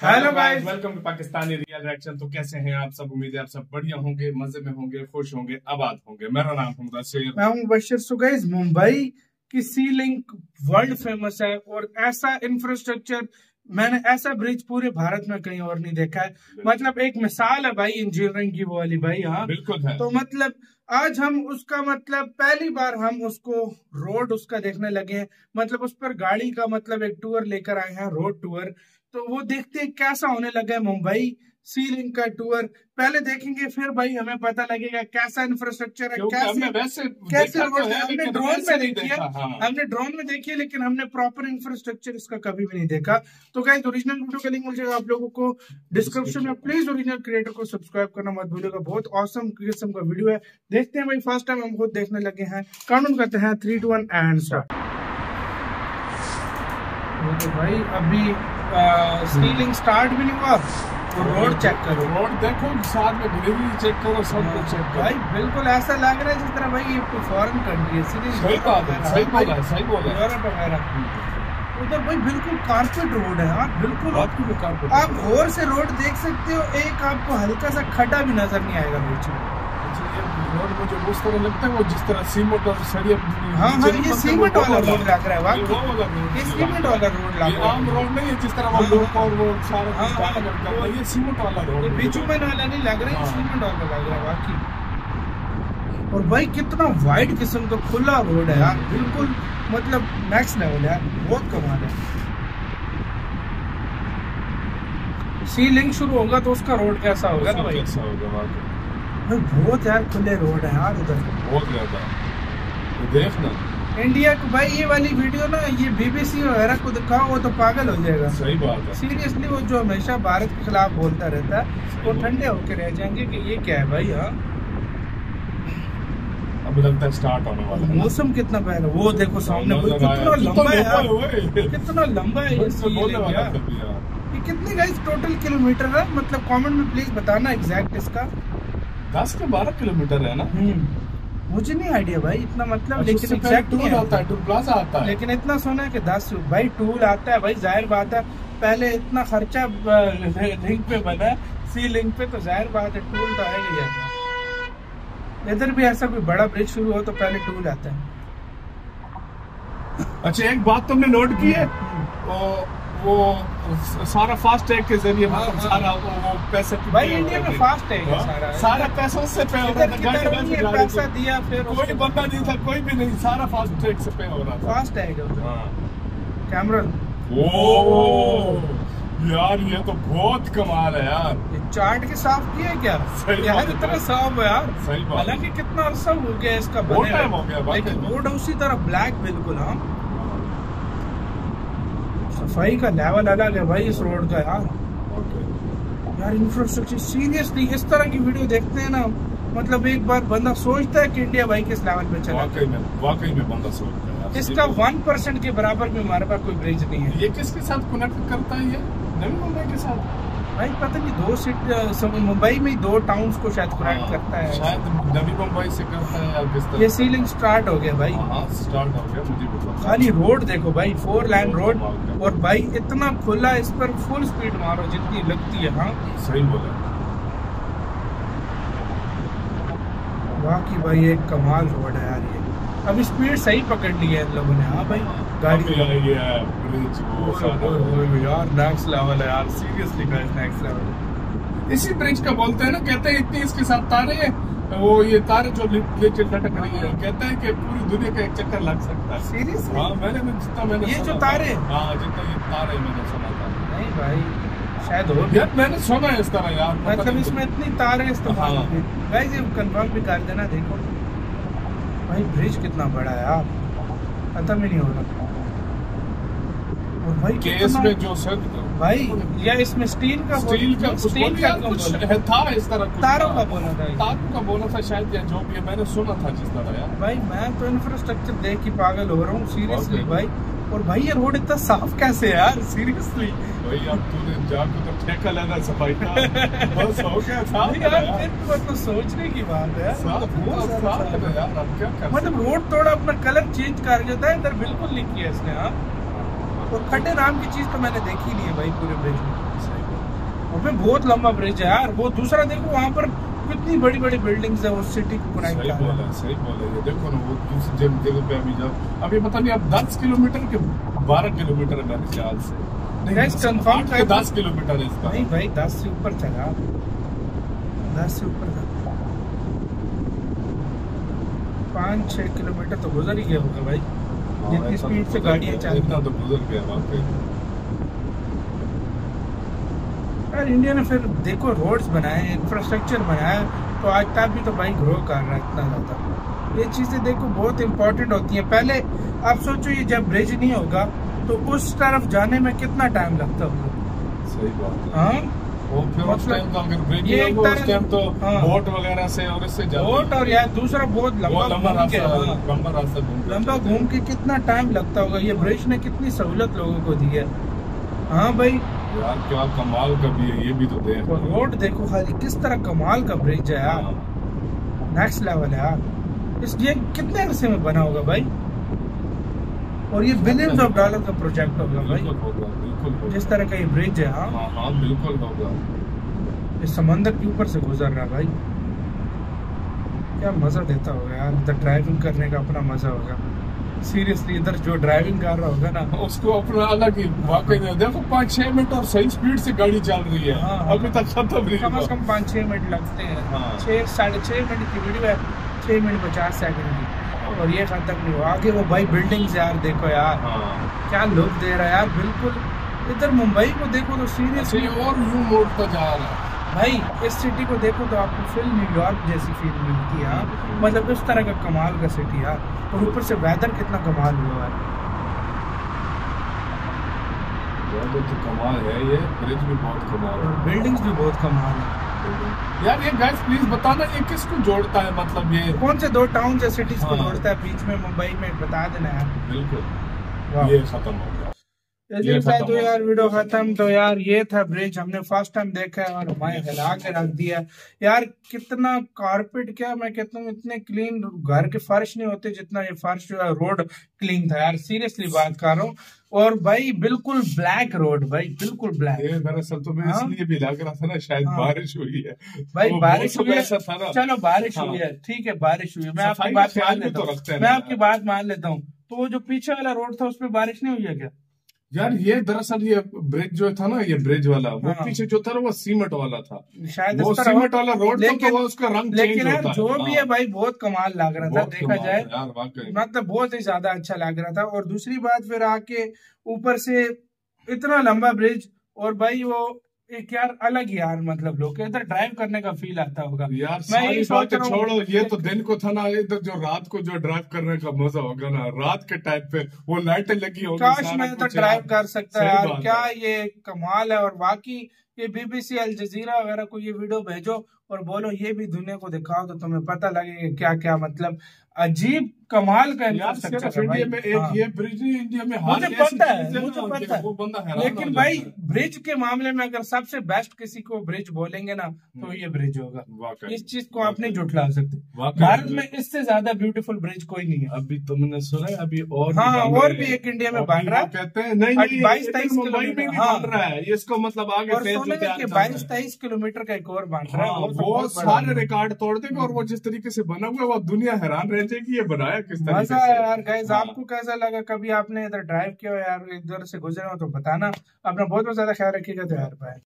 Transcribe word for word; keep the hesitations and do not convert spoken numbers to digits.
Hello guys, welcome to Pakistani real reaction. तो कैसे हैं आप सब? उम्मीद है आप सब बढ़िया होंगे, मजे में होंगे, खुश होंगे, आबाद होंगे। मेरा नाम है मुदस्सिर, मैं हूं बशीर। सो गाइस, मुंबई की सी लिंक वर्ल्ड फेमस है और ऐसा इंफ्रास्ट्रक्चर मैंने ऐसा ब्रिज पूरे भारत में कहीं और नहीं देखा है। मतलब एक मिसाल है भाई इंजीनियरिंग की वो वाली भाई। हाँ बिल्कुल है। तो मतलब आज हम उसका मतलब पहली बार हम उसको रोड उसका देखने लगे हैं। मतलब उस पर गाड़ी का मतलब एक टूर लेकर आए हैं, रोड टूर। तो वो देखते हैं कैसा होने लगा है मुंबई सी लिंक का टूर। पहले देखेंगे फिर भाई हमें पता लगेगा कैसा इंफ्रास्ट्रक्चर है, कैसे वैसे कैसे तो है, हमने लेकिन ड्रोन वैसे में नहीं देखी है। देखा, हाँ। हमने ड्रोन में देखी है लेकिन हमने प्रॉपर इंफ्रास्ट्रक्चर इसका कभी भी नहीं देखा। तो गाइस, ओरिजिनल वीडियो का लिंक मिल जाएगा आप लोगों को डिस्क्रिप्शन में। प्लीज ओरिजिनल क्रिएटर को सब्सक्राइब करना मत भूलिएगा, बहुत ऑसम किस्म का वीडियो है। देखते हैं भाई, फर्स्ट टाइम हम खुद देखने लगे हैं। काउंट करते हैं three two one and start. तो भाई अभी स्टीलिंग स्टार्ट भी नहीं हुआ और रोड चेक करो, रोड देखो, साथ में डिलीवरी चेक करो, सब कुछ चेक करो भाई। बिल्कुल ऐसा लग रहा है जिस तरह भाई ये फॉरेन कंट्री है। सही बात है, सही बोला है, सही बोला है। यूरोप वगैरह उधर भाई बिल्कुल कारपेट रोड है। हाँ बिल्कुल, आपकी कारपेट आप गौर से रोड देख सकते हो, एक आपको हल्का सा खड्डा भी नजर नहीं आएगा बीच में। रोड मुझे उस तरह लगता है वो जिस तरह सीमेंट और सरिया। हाँ हाँ, ये सीमेंट वाला रोड लग रहा है वाकई, ये सीमेंट वाला रोड लग रहा है। आम रोड नहीं है जिस तरह वो लोग और वो सारा हाँ, हाँ, करता है, ये सीमेंट वाला रोड, ये बिटुमेन वाला नहीं लग रहा है, सीमेंट वाला लग रहा है वाकई। और भाई कितना वाइड किस्म का खुला रोड है यार, बिल्कुल मतलब नेक्स्ट लेवल है, बहुत कमाल है। सी लिंक शुरू होगा तो उसका रोड कैसा होगा ना भाई? कैसा होगा वाकई, बहुत यार खुले रोड है यार उधर, बहुत ज्यादा। तो देखना इंडिया को भाई ये वाली वीडियो ना ये बीबीसी वगैरह को दिखाओ वो तो पागल हो जाएगा। सही बात है, सीरियसली वो जो हमेशा भारत के खिलाफ बोलता रहता है वो ठंडे होके रह जाएंगे कि ये क्या है भाई। हाँ अब लगता है स्टार्ट होने वाला है। मौसम कितना प्यारा, वो देखो सामने कितना लंबा है यार, कितना लंबा है ये। ये कितने गाइस टोटल किलोमीटर है? मतलब कमेंट में प्लीज बताना एग्जैक्ट इसका। दस के बारह किलोमीटर है ना? मुझे नहीं आइडिया भाई इतना, मतलब अच्छा, लेकिन एग्जैक्ट टूल आता है, टूल प्लाजा आता है। लेकिन इतना सुना है कि दस भाई टूल आता है भाई, जाहिर बात है। पहले इतना खर्चा लिंक पे बना, सी लिंक पे, तो जाहिर बात है टूल तो आएगा ही आएगा। इधर भी ऐसा कोई बड़ा ब्रिज शुरू हो तो पहले टूल आता है। अच्छा, एक बात तुमने नोट की है, वो वो सारा फास्ट टैग के जरिए, मतलब सारा वो पैसे भाई इंडिया में फास्ट टैग है सारा, सारा पैसों से पे हो रहा था। पैसा दिया फिर कोई बंदा नहीं था, कोई भी नहीं, सारा फास्ट टैग से पे हो रहा था। फास्ट टैग है कैमरा। ओ यार ये तो बहुत कमाल है यार, ये चार्ट के साफ किया क्या यार? इतना साफ है यार, सही बात। हालांकि कितना अरसा हो गया इसका बने, हो गया, लेकिन रोड उसी तरह ब्लैक बिल्कुल। हाँ सफाई का लेवल अलग है भाई इस रोड का यार। यार इंफ्रास्ट्रक्चर सीरियसली इस तरह की वीडियो देखते हैं ना, मतलब एक बार बंदा सोचता है कि इंडिया भाई किस लेवल पे चला। वाकई में, वाकई में बंदा सोचता है। इसका वन परसेंट के बराबर भी हमारे पास कोई ब्रिज नहीं है। ये किसके साथ कनेक्ट करता है? ये नवी मुंबई के साथ भाई पता नहीं, दो सिटी मुंबई में दो टाउन्स को शायद कनेक्ट करता है, शायद नवी मुंबई से करता है या किस तरह। ये सी लिंक स्टार्ट हो गया भाई। हाँ स्टार्ट हो गया, मुझे भी पता। खाली रोड देखो भाई, फोर लाइन रोड, और भाई इतना खुला, इस पर फुल स्पीड मारो जितनी लगती है। हाँ सही बोला वाकई भाई, एक कमाल रोड है यार ये। अभी स्पीड सही पकड़ ली है इन लोगों ने। हाँ भाई गाड़ी यार नेक्स्ट लेवल है यार, सीरियसली गाइस नेक्स्ट लेवल। इसी ब्रिज का बोलते हैं ना, कहते हैं इतनी इसके साथ तारे हैं, वो ये तारे जो नीचे लटक रही है, कहते हैं कि पूरी दुनिया का एक चक्कर लग सकता है। सीरियसली? हाँ मैंने जितना मैंने ये जो तारे, हाँ जितना ये तारे मैंने सुना था। नहीं भाई शायद हो यार मैंने सुना है इस तरह यार, मतलब इसमें इतनी तार है इस्तेमाल। गाइस ये कंफर्म भी कर देना। देखो भाई ब्रिज कितना बड़ा है यार, खत्म ही नहीं हो रहा। और भाई के इसमें जो सर भाई या इसमें स्टील का स्टील का स्टील का कुछ था इस तरह, तारों का बोला था, तारों का बोला था शायद, या जो भी मैंने सुना था जिस तरह यार। भाई मैं तो इंफ्रास्ट्रक्चर देख के पागल हो रहा हूँ सीरियसली भाई। और भाई ये रोड इतना साफ कैसे है यार, सीरियसली भाई अब तूने जाकर तो ठेका लेना सफाई का, बस हो गया साफ यार। फिर तो सोचने की बात है यार, मतलब रोड थोड़ा अपना कलर चेंज कर देता है, इधर बिल्कुल नहीं किया इसने। हाँ और खड्डे नाम की चीज तो मैंने देखी नहीं है भाई पूरे ब्रिज में। अबे बहुत लंबा ब्रिज है यार। वो दूसरा देखो वहाँ पर कितनी बड़ी बड़ी बिल्डिंग्स है, उस सिटी को कनेक्ट सही कर रहा बोला है। सही बोला ये देखो ना, वो दूसरी जगह जगह पे अभी जाओ, अभी पता नहीं अब दस किलोमीटर के बारह किलोमीटर है मेरे ख्याल से, Guys, confirm आठ के कर- दस किलोमीटर है इसका। नहीं भाई दस से ऊपर चला, दस से ऊपर था, पाँच छह किलोमीटर तो गुजर ही गया होगा भाई, हाँ, जितनी ऐसा स्पीड तो से गुजर गाड़ियाँ गया, चल इतना तो गुजर गया वाकई। यार। इंडिया ने फिर देखो रोड्स बनाए, इंफ्रास्ट्रक्चर बनाया, तो आज तक भी तो भाई ग्रो कर रहा है इतना ज्यादा। ये चीजें देखो बहुत इंपॉर्टेंट होती हैं। पहले आप सोचो ये जब ब्रिज नहीं होगा तो उस तरफ जाने में कितना टाइम लगता होगा। सही बात है। हाँ वो फिर उस टाइम तो अगर ब्रेक ये नहीं एक होगा उस तरह- टाइम तो हाँ। बोट वगैरह से और इससे जाते बोट और यार दूसरा बहुत वो लंबा लंबा घूम के, रास्ता हाँ, लंबा रास्ता घूम के लंबा चलते घूम हैं। के कितना टाइम लगता होगा। ये ब्रिज ने कितनी सहूलत लोगों को दी है। हाँ भाई, यार क्या कमाल का भी है, ये भी तो देख। और रोड देखो खाली किस तरह कमाल का ब्रिज है यार, नेक्स्ट लेवल है यार। इस ये कितने अरसे में बना होगा भाई, और ये बिलियंस ऑफ डॉलर का प्रोजेक्ट होगा भाई, बिल्कुल होगा बिल्कुल होगा। जिस तरह का ये ब्रिज है। हाँ हाँ हाँ बिल्कुल होगा। इस समंदर के ऊपर से गुजर रहा है भाई, क्या मजा देता होगा यार। इधर ड्राइविंग करने का अपना मजा होगा सीरियसली। इधर जो ड्राइविंग कर रहा होगा ना, उसको अपना अलग ही वाकई में देखो, पाँच छह मिनट और सही स्पीड से गाड़ी चल रही है। हाँ, हाँ। अभी तक खत्म नहीं कम हुआ। से कम पाँच छह मिनट लगते हैं। हाँ। छह साढ़े छह मिनट की वीडियो है, छह मिनट पचास सेकंड की, और ये खत्म नहीं हुआ। आगे वो भाई बिल्डिंग्स यार देखो यार, हाँ। क्या लुक दे रहा है यार बिल्कुल। इधर मुंबई को देखो तो ऐसे सीरियसली ही और यूं मोड़ता जा रहा है। भाई, इस सिटी को देखो तो आपको फिल्म न्यूयॉर्क जैसी फील मिलती है यार। मतलब इस तरह का कमाल का सिटी यार, और ऊपर से वेदर कितना कमाल हुआ है। ये तो कमाल है, ये ब्रिज भी बहुत कमाल और है। बिल्डिंग्स भी बहुत कमाल है यार ये गाइस प्लीज बताना ये किसको जोड़ता है, मतलब ये कौन से दो टाउन या सिटीज को हाँ। जोड़ता है बीच में मुंबई में, बता देना यार। बिल्कुल। वाह। ये खत्म हो गया। चलिए ये शायद खत्म तो हो यार गया। वीडियो खत्म। तो यार ये था ब्रिज, हमने फर्स्ट टाइम देखा है और हमारे हिला के रख दिया यार। कितना कारपेट, क्या मैं कहता हूँ, इतने क्लीन घर के फर्श नहीं होते जितना ये फर्श जो है रोड क्लीन था यार, सीरियसली बात कर रहा हूँ। और भाई बिल्कुल ब्लैक रोड भाई, बिल्कुल ब्लैक। ये दरअसल तो मैं हाँ। इसलिए भी लग रहा था ना, शायद हाँ। बारिश हुई है भाई वो बारिश मौसम हुई है, ऐसा था ना। चलो बारिश हाँ। हुई है, ठीक है बारिश हुई है, मैं सफाई आपकी का बात ख्याल मान भी लेता तो हूँ, रखते हैं मैं ना आपकी यार। बात मान लेता हूँ। तो वो जो पीछे वाला रोड था उस पर बारिश नहीं हुई है क्या? यार ये दरअसल ये ब्रिज जो था ना, ये ब्रिज वाला वो हाँ। पीछे जो था ना वो सीमेंट वाला था। शायद वो इस तरह सीमेंट वाला रोड था तो लेकिन वो उसका रंग चेंज लेकिन यार होता जो है। भी हाँ। है भाई बहुत कमाल लग रहा था, बहुत देखा कमाल जाए है यार वाकई। मतलब बहुत ही ज्यादा अच्छा लग रहा था। और दूसरी बात फिर आके ऊपर से इतना लंबा ब्रिज, और भाई वो एक यार अलग ही यार, मतलब लोग इधर ड्राइव करने का फील आता होगा यार मैं सारी यही सोच बातें रहा हूँ। छोड़ो, ये तो दिन को था ना, इधर जो रात को जो ड्राइव करने का मजा होगा ना, रात के टाइम पे वो लाइटें लगी होगी, काश सारा मैं तो कुछ ड्राइव यार। कर सकता सही यार, बात क्या है। ये कमाल है। और बाकी ये बीबीसी, अल जजीरा वगैरह को ये वीडियो भेजो और बोलो ये भी दुनिया को दिखाओ, तो तुम्हें पता लगेगा क्या क्या मतलब अजीब कमाल का यार इंफ्रास्ट्रक्चर सिर्फ है भाई। इंडिया में एक हाँ। ये ब्रिज नहीं, इंडिया में हर मुझे ऐसी पता है, चीज़ मुझे ना कि पता है। वो बंदा हैरान हो लेकिन जाता भाई है। ब्रिज के मामले में अगर सबसे बेस्ट किसी को ब्रिज बोलेंगे ना तो ये ब्रिज होगा। वाकई। इस चीज को आप नहीं जुटला सकते। वाकई। भारत में इससे ज्यादा ब्यूटीफुल ब्रिज कोई नहीं है। अभी तुमने सुना है अभी और हाँ, भी बन और रहे भी हैं। एक इंडिया में अभी बन रहा है। वो कहते हैं नहीं नहीं बाईस इधर तेईस मुंबई में भी किलोमीटर, हाँ। बन रहा है, इसको मतलब आगे और फेज सुना तैयार कि कर रहे बाईस हैं। तेईस किलोमीटर का एक और बन रहा है। हाँ, वो तो वो बहुत बड़ा सारे है। रिकॉर्ड तोड़ देगा, और वो जिस तरीके से बना हुआ है वो दुनिया हैरान रह जाएगी ये बनाया किस तरीके मजा से। है यार गाइस। हाँ। आपको कैसा लगा? कभी आपने इधर ड्राइव किया हो यार, इधर से गुजरे हो तो बताना। अपना बहुत बहुत ज्यादा ख्याल रखिएगा। तो यार बाय।